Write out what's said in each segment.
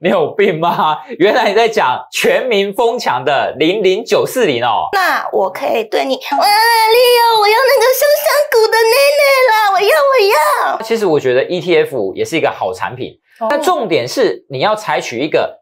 你有病吗？原来你在讲全民疯抢的00940哦。 那我可以对你，哇，Leo，我要那个香香股的奶奶啦，我要。 其实我觉得 ETF 也是一个好产品，但重点是你要采取一个。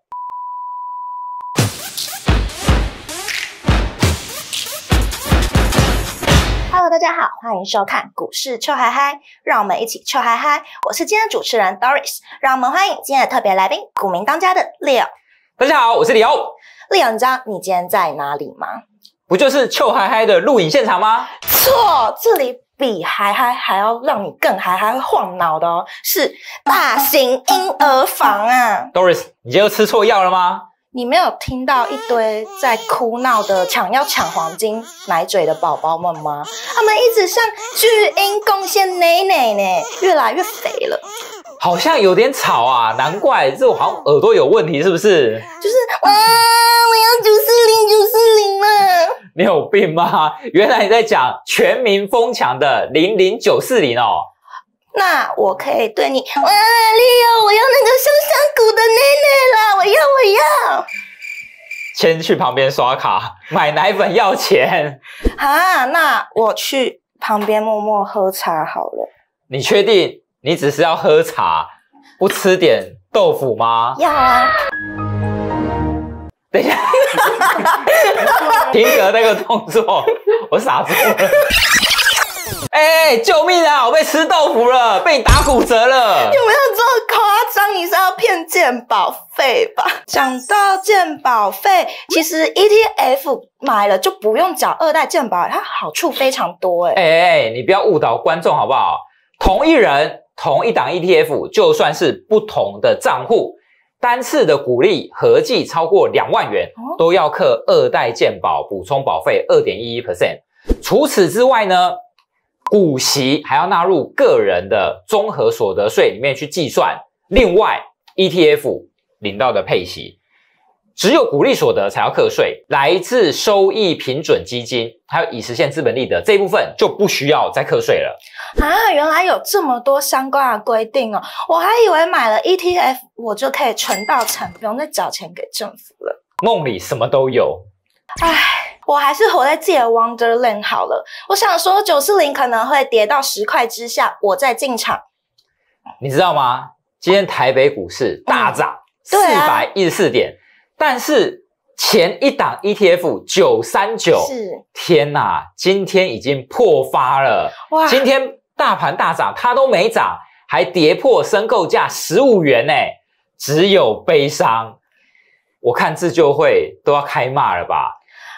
Hello， 大家好，欢迎收看股市臭嗨嗨，让我们一起臭嗨嗨。我是今天的主持人 Doris， 让我们欢迎今天的特别来宾，股民当家的 Leo。 大家好，我是李欧。 Leo，你知道你今天在哪里吗？ 不就是臭嗨嗨的录影现场吗？ 错，这里比嗨嗨还要让你更嗨，还会晃脑的哦，是大型婴儿房啊。 Doris， 你今天又吃错药了吗？ 你没有听到一堆在哭闹的要抢黄金奶嘴的宝宝们吗？他们一直向巨婴贡献奶奶呢，越来越肥了。 好像有点吵啊，难怪这我好像耳朵有问题，是不是？ 就是哇，我要940了。 你有病吗？原来你在講全民疯抢的00940哦。 那我可以对你，哇，Leo，我要那个香香股的奶奶啦，我要。 先去旁边刷卡买奶粉要钱啊，那我去旁边默默喝茶好了。 你确定你只是要喝茶，不吃点豆腐吗？ 要啊。 等一下，停格那个动作，我傻住了。救命啊！我被吃豆腐了，被你打骨折了。 有没有这么夸张？你是要骗健保费吧？讲到健保费，其实 ETF 买了就不用缴2代健保，它好处非常多你不要误导观众好不好？同一人同一档 ETF， 就算是不同的账户，单次的股利合计超过2万元，都要课2代健保补充保费 2.11%。除此之外呢，股息还要纳入个人的综合所得税里面去计算。另外 ETF 领到的配息，只有股利所得才要课税，来自收益平准基金还有已实现资本利得这一部分就不需要再课税了。 啊，原来有这么多相关的规定哦！我还以为买了 ETF 我就可以存到钱，不用再缴钱给政府了。 梦里什么都有。 我还是活在自己的 Wonderland 好了。我想说940可能会跌到10块之下，我再进场。 你知道吗？今天台北股市大涨414点，但是前一档 ETF 939， 是天哪，今天已经破发了。哇！今天大盘大涨，它都没涨，还跌破申购价15元呢，只有悲伤。我看自救会都要开骂了吧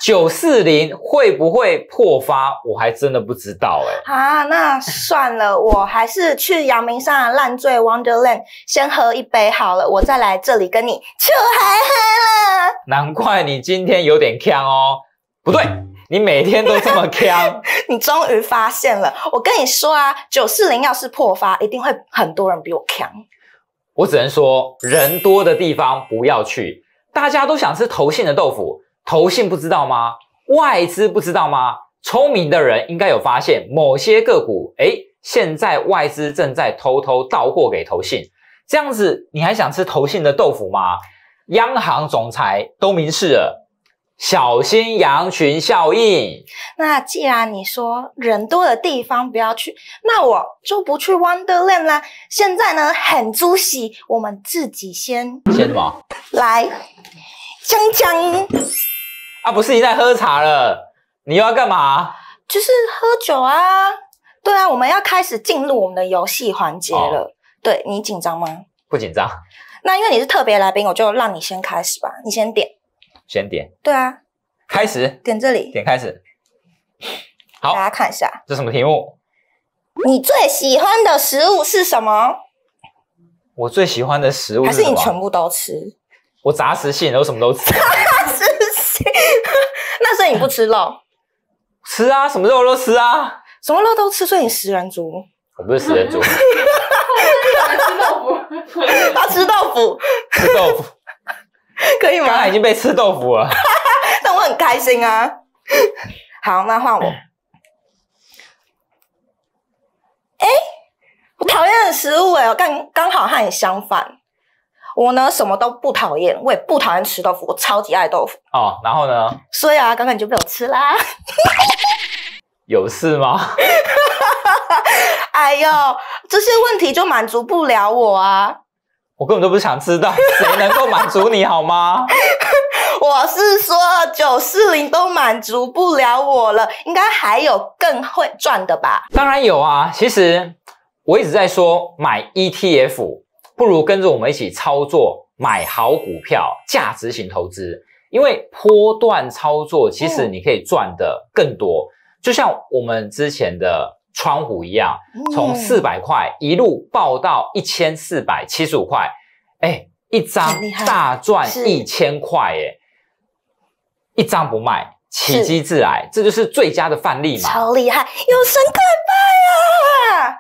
？940会不会破发？我还真的不知道那算了，我还是去阳明山的烂醉 Wonderland 先喝一杯好了，我再来这里跟你臭嗨嗨了。 难怪你今天有点呛哦。不对，你每天都这么呛。 你终于发现了。我跟你说啊，940要是破发，一定会很多人比我呛。 我只能说，人多的地方不要去。大家都想吃投信的豆腐，投信不知道吗？外资不知道吗？聪明的人应该有发现，某些个股，现在外资正在偷偷倒货给投信，这样子你还想吃投信的豆腐吗？央行总裁都明示了，小心羊群效应。 那既然你说人多的地方不要去，那我就不去 Wonderland 啦。现在呢，很猪喜，我们自己先什么？ 来讲不是你在喝茶了，你又要干嘛？ 就是喝酒啊。对啊，我们要开始进入我们的游戏环节了。对，你紧张吗？ 不紧张。 那因为你是特别来宾，我就让你先开始吧。你先点。 先点。 对啊。 开始。 点这里。 点开始。好， 大家看一下， 这什么题目？ 你最喜欢的食物是什么？ 我最喜欢的食物是什么？ 还是你全部都吃？ 我杂食性，我什么都吃。 杂食性，那所以你不吃肉？ 吃啊，什么肉都吃啊。 什么肉都吃，所以你食人族。 我不是食人族。 吃豆腐。 他吃豆腐。 吃豆腐。 可以吗？ 刚才已经被吃豆腐了。 但我很开心啊。好，那换我。我讨厌的食物我刚好和你相反。 我呢什么都不讨厌，我也不讨厌吃豆腐，我超级爱豆腐。 哦，然后呢？ 所以啊，刚刚你就被我吃啦。 有事吗？ 哎呦，这些问题就满足不了我啊。 我根本都不想知道谁能够满足你好吗？ 我是说940都满足不了我了，应该还有更会赚的吧？ 当然有啊，其实我一直在说买 ETF 不如跟着我们一起操作买好股票，价值型投资，因为波段操作其实你可以赚的更多，就像我们之前的川股一样，从400块一路爆到1475块，一张大赚1000块，一张不卖，奇迹自来，这就是最佳的范例嘛。 超厉害，有神快拜啊！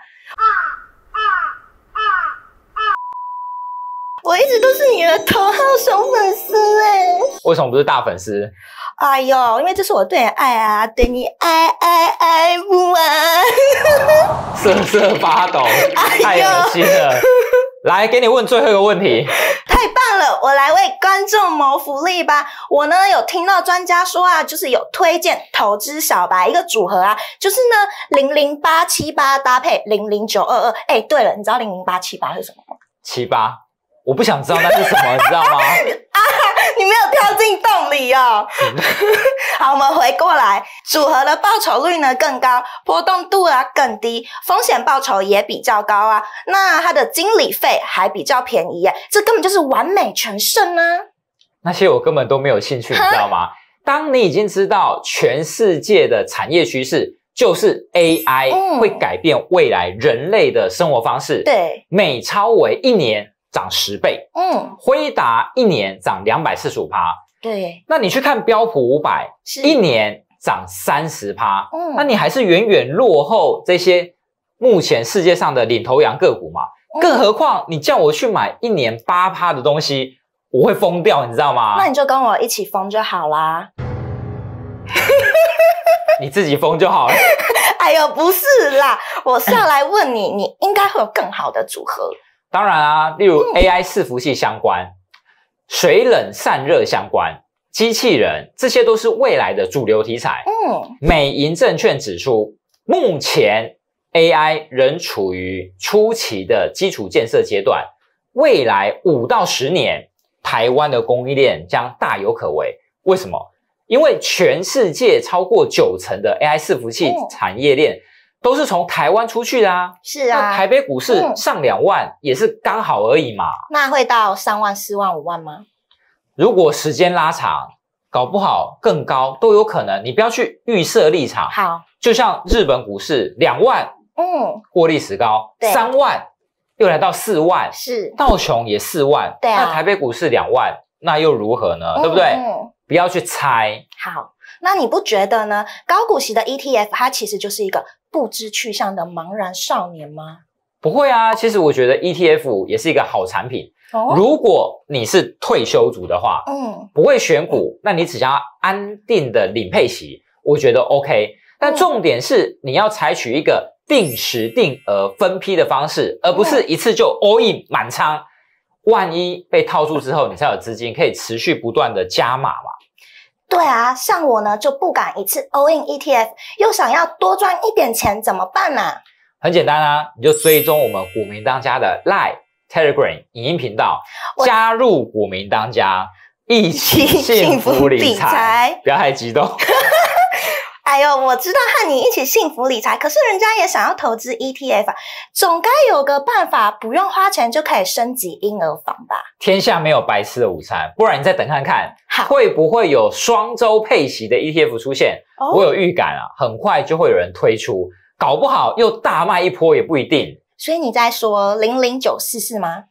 我一直都是你的头号小粉丝为什么不是大粉丝？ 哎呦，因为这是我对你爱啊，对你爱不完， 瑟瑟发抖，太恶心了。来，给你问最后一个问题。 太棒了，我来为观众谋福利吧。我呢有听到专家说啊，就是有推荐投资小白一个组合啊，就是呢00878搭配00922。对了，你知道00878是什么吗 ？78，我不想知道那是什么，你知道吗？ 你没有跳进洞里哦。好，我们回过来，组合的报酬率呢更高，波动度啊更低，风险报酬也比较高啊。那它的经理费还比较便宜耶，这根本就是完美全胜啊。 那些我根本都没有兴趣，你知道吗？当你已经知道全世界的产业趋势就是 AI 会改变未来人类的生活方式， 对， 美超微1年涨10倍，辉达1年涨245%， 对。 那你去看标普500，1年涨30%，那你还是远远落后这些目前世界上的领头羊个股嘛。更何况你叫我去买1年8%的东西，我会疯掉，你知道吗？ 那你就跟我一起疯就好啦。 你自己疯就好了。 哎呦，不是啦，我是要来问你，你应该会有更好的组合。 当然啊，例如 AI 伺服器相关、水冷散热相关、机器人，这些都是未来的主流题材。美银证券指出，目前 AI 仍处于初期的基础建设阶段，未来5到10年，台湾的供应链将大有可为。为什么？因为全世界超过90%的 AI 伺服器产业链都是从台湾出去的啊。 是啊， 那台北股市上2万也是刚好而已嘛。 那会到3万、4万、5万吗？ 如果时间拉长，搞不好更高都有可能。你不要去预设立场。 好， 就像日本股市2万，过历史高，3万又来到4万， 是道琼也4万， 对啊。 那台北股市2万，那又如何呢？对不对？不要去猜。 好，那你不觉得呢？高股息的 ETF 它其实就是一个不知去向的茫然少年吗？ 不会啊，其实我觉得 ETF 也是一个好产品。如果你是退休族的话，不会选股，那你只想要安定的领配息，我觉得 OK。但重点是你要采取一个定时定额分批的方式，而不是一次就 all in 满仓。万一被套住之后，你才有资金可以持续不断的加码嘛。 对啊，像我呢就不敢一次 all in ETF， 又想要多赚一点钱，怎么办呢？ 很简单啊，你就追踪我们股民当家的 Line、Telegram 影音频道，加入股民当家，一起幸福理财。不要太激动。 哎呦，我知道和你一起幸福理财，可是人家也想要投资 ETF 啊，总该有个办法，不用花钱就可以升级婴儿房吧？ 天下没有白吃的午餐，不然你再等看看，会不会有双周配息的 ETF 出现？我有预感啊，很快就会有人推出，搞不好又大卖一波也不一定。 所以你在说00944吗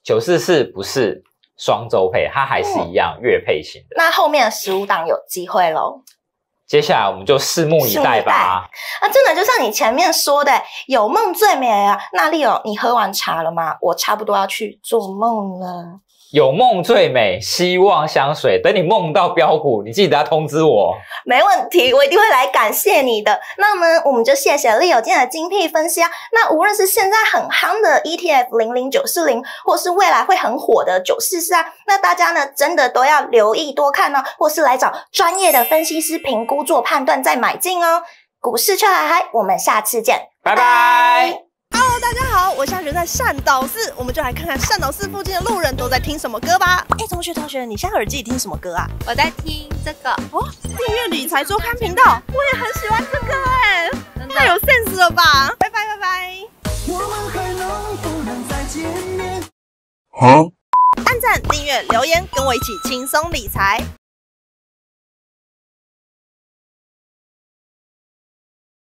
？944不是双周配，它还是一样月配型的。 那后面的15档有机会咯。 接下来我们就拭目以待吧。 真的就像你前面说的，有梦最美啊。那Leo，你喝完茶了吗？我差不多要去做梦了。 有梦最美，希望香水。等你梦到标股，你记得要通知我。 没问题，我一定会来感谢你的。那么我们就谢谢Leo今天的精辟分析啊。那无论是现在很夯的 ETF 00940，或是未来会很火的944啊，那大家呢真的都要留意多看哦，或是来找专业的分析师评估做判断再买进哦。股市圈海海，我们下次见， 拜拜。 Hello， 大家好，我现在人在善导寺，我们就来看看善导寺附近的路人都在听什么歌吧。同学，你现在耳机里听什么歌啊？ 我在听这个哦，订阅理财周刊频道，我也很喜欢这个太有 sense 了吧！拜拜。我们还能不能再见面？按赞、订阅、留言，跟我一起轻松理财。